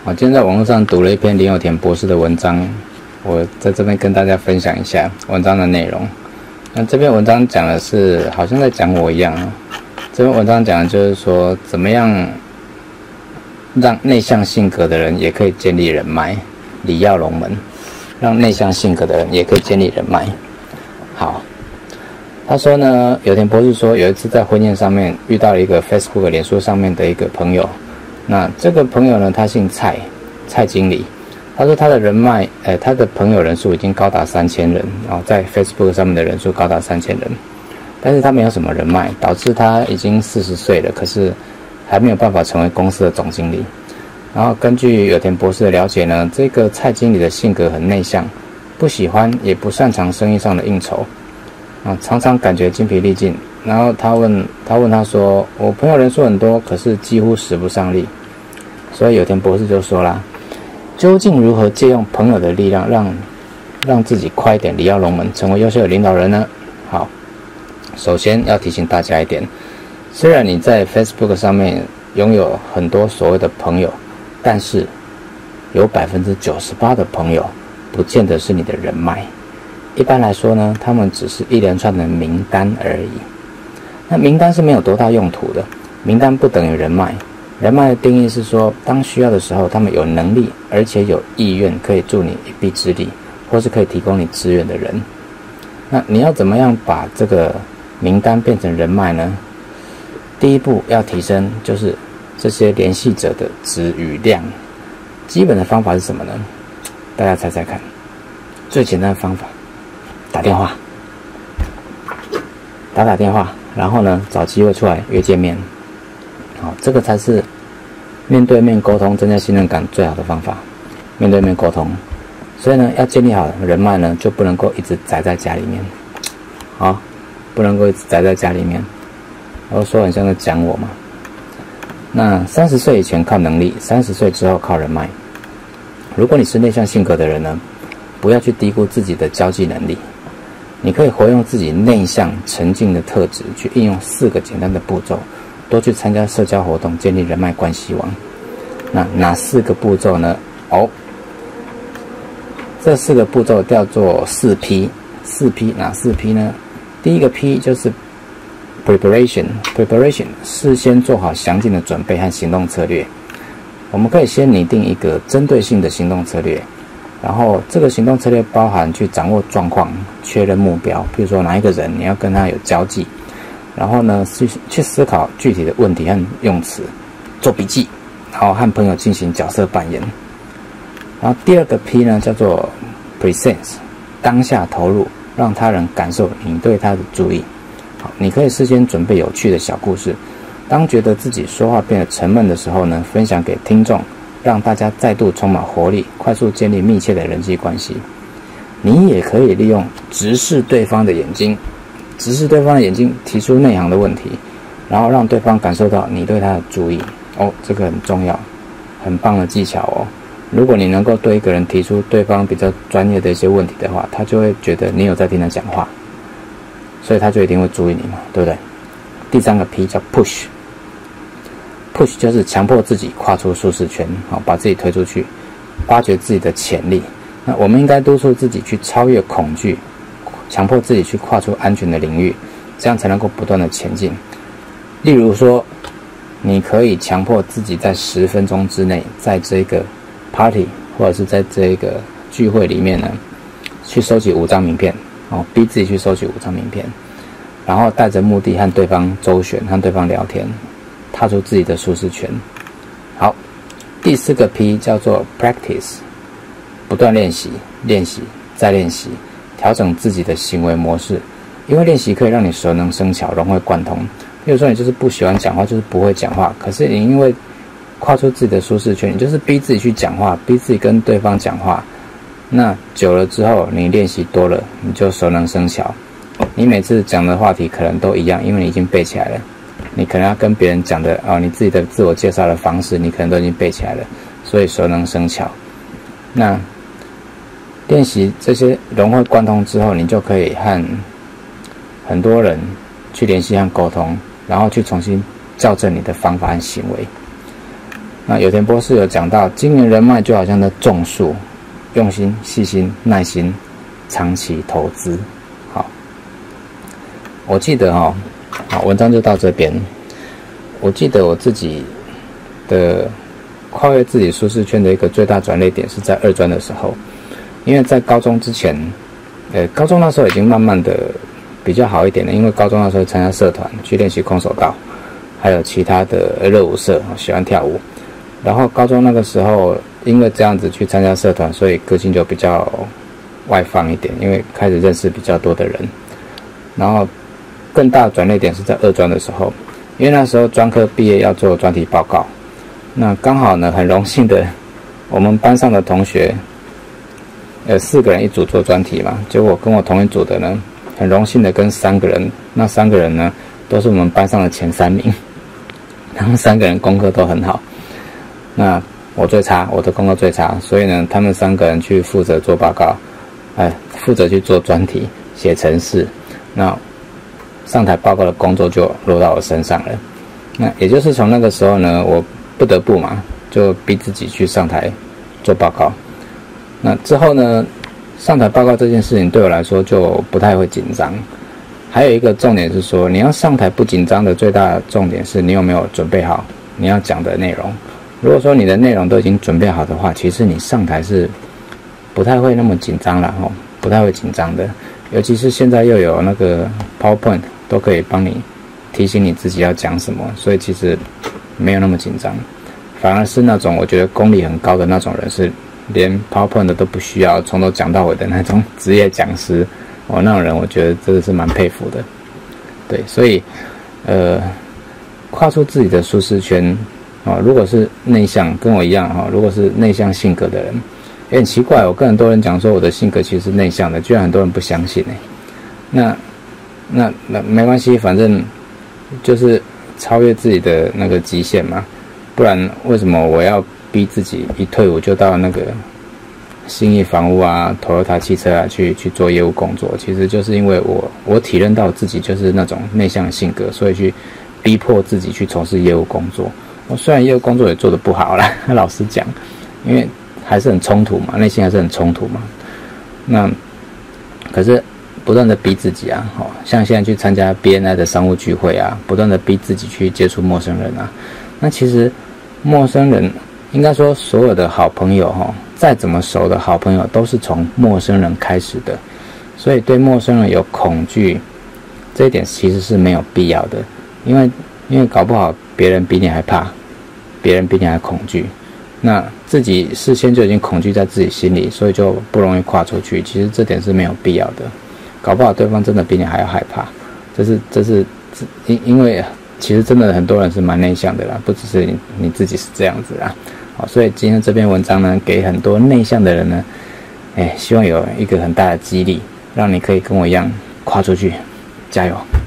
我今天在网络上读了一篇林有田博士的文章，我在这边跟大家分享一下文章的内容。那这篇文章讲的是，好像在讲我一样啊。这篇文章讲的就是说，怎么样让内向性格的人也可以建立人脉，礼要龙门，让内向性格的人也可以建立人脉。好，他说呢，有田博士说，有一次在婚宴上面遇到了一个 Facebook 脸书上面的一个朋友。那这个朋友呢，他姓蔡，蔡经理。他说他的人脉，他的朋友人数已经高达3000人，然后在 Facebook 上面的人数高达3000人，但是他没有什么人脉，导致他已经40岁了，可是还没有办法成为公司的总经理。然后根据有田博士的了解呢，这个蔡经理的性格很内向，不喜欢也不擅长生意上的应酬，常常感觉精疲力尽。然后他问他说，我朋友人数很多，可是几乎使不上力。所以有田博士就说啦，究竟如何借用朋友的力量，让自己快一点礼要龙门，成为优秀的领导人呢？好，首先要提醒大家一点，虽然你在 Facebook 上面拥有很多所谓的朋友，但是有98%的朋友不见得是你的人脉。一般来说呢，他们只是一连串的名单而已。那名单是没有多大用途的，名单不等于人脉。人脉的定义是说，当需要的时候，他们有能力而且有意愿可以助你一臂之力，或是可以提供你资源的人。那你要怎么样把这个名单变成人脉呢？第一步要提升就是这些联系者的质与量。基本的方法是什么呢？大家猜猜看。最简单的方法，打电话，打电话，然后呢，找机会出来约见面。好，这个才是面对面沟通增加信任感最好的方法。面对面沟通，所以呢，要建立好人脉呢，就不能够一直宅在家里面。好，不能够一直宅在家里面。我说很像在讲我嘛。那30岁以前靠能力，30岁之后靠人脉。如果你是内向性格的人呢，不要去低估自己的交际能力。你可以活用自己内向沉静的特质，去应用4个简单的步骤，多去参加社交活动，建立人脉关系网。那哪4个步骤呢？这4个步骤叫做4P。4P 哪4 P 呢？第一个 P 就是 preparation， 事先做好详尽的准备和行动策略。我们可以先拟定一个针对性的行动策略，然后这个行动策略包含去掌握状况，确认目标，比如说哪一个人你要跟他有交际，然后呢去思考具体的问题和用词，做笔记，然后和朋友进行角色扮演。然后第二个 P 呢叫做 presence， 当下投入，让他人感受你对他的注意。好，你可以事先准备有趣的小故事，当觉得自己说话变得沉闷的时候呢，分享给听众，让大家再度充满活力，快速建立密切的人际关系。你也可以利用直视对方的眼睛，提出内行的问题，然后让对方感受到你对他的注意。这个很重要，很棒的技巧哦。如果你能够对一个人提出对方比较专业的一些问题的话，他就会觉得你有在听他讲话，所以他就一定会注意你嘛，对不对？第3个 P 叫 push 就是强迫自己跨出舒适圈，把自己推出去，发掘自己的潜力。那我们应该督促自己去超越恐惧，强迫自己去跨出安全的领域，这样才能够不断的前进。例如说，你可以强迫自己在10分钟之内，在这个 party 或者是在这个聚会里面呢，去收集5张名片，逼自己去收集5张名片，然后带着目的和对方周旋，和对方聊天，踏出自己的舒适圈。好，第4个 P 叫做 practice， 不断练习，再练习，调整自己的行为模式。因为练习可以让你熟能生巧，融会贯通。比如说你就是不喜欢讲话，就是不会讲话，可是你因为跨出自己的舒适圈，你就是逼自己去讲话，逼自己跟对方讲话。那久了之后，你练习多了，你就熟能生巧。你每次讲的话题可能都一样，因为你已经背起来了。你可能要跟别人讲的你自己的自我介绍的方式，你可能都已经背起来了，所以熟能生巧。那练习这些融会贯通之后，你就可以和很多人去联系和沟通，然后去重新校正你的方法和行为。 那有田博士有讲到，经营人脉就好像在种树，用心、细心、耐心，长期投资。好，我记得好，文章就到这边。我记得我自己的跨越自己舒适圈的一个最大转捩点是在二专的时候，因为在高中之前，高中那时候已经慢慢的比较好一点了，因为高中那时候参加社团去练习空手道，还有其他的热舞社，喜欢跳舞。然后高中那个时候，因为这样子去参加社团，所以个性就比较外放一点，因为开始认识比较多的人。然后更大的转捩点是在二专的时候，因为那时候专科毕业要做专题报告，那刚好呢，很荣幸的，我们班上的同学，4个人一组做专题嘛，结果跟我同一组的呢，很荣幸的跟3个人，那3个人呢，都是我们班上的前3名，他们3个人功课都很好。那我最差，我的功课最差，所以呢，他们3个人去负责做报告，负责去做专题、写程式，那上台报告的工作就落到我身上了。那也就是从那个时候呢，我不得不嘛，就逼自己去上台做报告。那之后呢，上台报告这件事情对我来说就不太会紧张。还有一个重点是说，你要上台不紧张的最大的重点是你有没有准备好你要讲的内容。如果说你的内容都已经准备好的话，其实你上台是不太会那么紧张了，不太会紧张的。尤其是现在又有那个 PowerPoint 都可以帮你提醒你自己要讲什么，所以其实没有那么紧张。反而是那种我觉得功力很高的那种人，是连 PowerPoint 都不需要，从头讲到尾的那种职业讲师，那种人我觉得真的是蛮佩服的。对，所以跨出自己的舒适圈。如果是内向，跟我一样如果是内向性格的人，也很奇怪，我跟很多人讲说我的性格其实是内向的，居然很多人不相信那没关系，反正就是超越自己的那个极限嘛，不然为什么我要逼自己一退伍就到那个信义房屋啊、Toyota 汽车啊去做业务工作？其实就是因为我体认到自己就是那种内向的性格，所以去逼迫自己去从事业务工作。我虽然业务工作也做得不好啦，老实讲，因为还是很冲突嘛，内心还是很冲突嘛。那可是不断的逼自己啊，像现在去参加 BNI 的商务聚会啊，不断的逼自己去接触陌生人啊。那其实陌生人应该说所有的好朋友再怎么熟的好朋友都是从陌生人开始的，所以对陌生人有恐惧，这一点其实是没有必要的，因为搞不好别人比你还怕，别人比你还恐惧，那自己事先就已经恐惧在自己心里，所以就不容易跨出去。其实这点是没有必要的，搞不好对方真的比你还要害怕。这是因为其实真的很多人是蛮内向的啦，不只是你自己是这样子啦。好，所以今天这篇文章呢，给很多内向的人呢，希望有一个很大的激励，让你可以跟我一样跨出去，加油！